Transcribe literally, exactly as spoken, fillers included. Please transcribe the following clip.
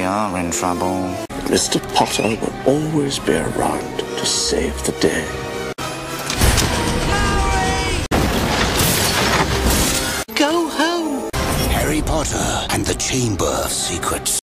are in trouble. Mister Potter will always be around to save the day. Go home! Harry Potter and the Chamber of Secrets.